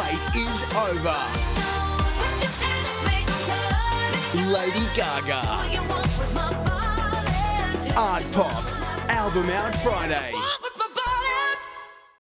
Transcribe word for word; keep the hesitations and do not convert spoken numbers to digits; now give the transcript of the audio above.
wait is over. Lady Gaga. Art Pop. Album out Friday.